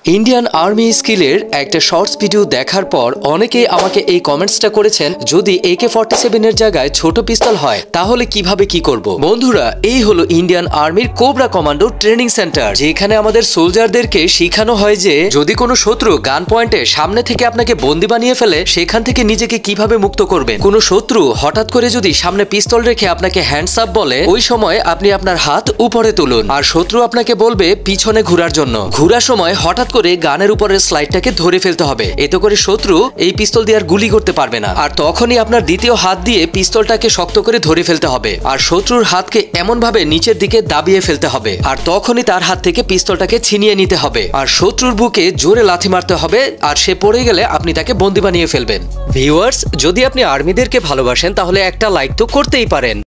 Indian army স্কিলের একটা shorts video দেখার পর অনেকেই আমাকে এই কমেন্টসটা করেছেন, যদি AK-47 এর জায়গায় ছোট পিস্তল হয় তাহলে কিভাবে কি করব। বন্ধুরা, এই হলো ইন্ডিয়ান আর্মির কোবরা কমান্ডো ট্রেনিং সেন্টার, যেখানে আমাদের সোলজারদেরকে শেখানো হয় যে যদি কোনো শত্রু গান পয়েন্টে সামনে থেকে আপনাকে বন্দী বানিয়ে ফেলে, সেখান থেকে নিজেকে কিভাবে মুক্ত করবেন। কোনো শত্রু হঠাৎ করে যদি সামনে পিস্তল রেখে আপনাকে হ্যান্ডস আপ বলে, ওই সময় আপনি আপনার হাত উপরে তুলুন, আর শত্রু আপনাকে বলবে পিছনে ঘোরার জন্য। ঘোরার সময় হঠাৎ করে গানের উপরের স্লাইডটাকে ধরে ফেলতে হবে, এতে করে শত্রু এই পিস্তল দিয়ে আর গুলি করতে পারবে না। আর তখনই আপনার দ্বিতীয় হাত দিয়ে পিস্তলটাকে শক্ত করে ধরে ফেলতে হবে, আর শত্রুর হাতকে এমন ভাবে নিচের দিকে দাবিয়ে ফেলতে হবে, আর তখনই তার হাত থেকে পিস্তলটাকে ছিনিয়ে নিতে হবে, আর শত্রুর বুকে জোরে লাথি মারতে হবে, আর সে পড়ে গেলে আপনি তাকে বন্দী বানিয়ে ফেলবেন। ভিউয়ার্স, যদি আপনি আর্মিদেরকে ভালোবাসেন তাহলে একটা লাইক তো করতেই পারেন।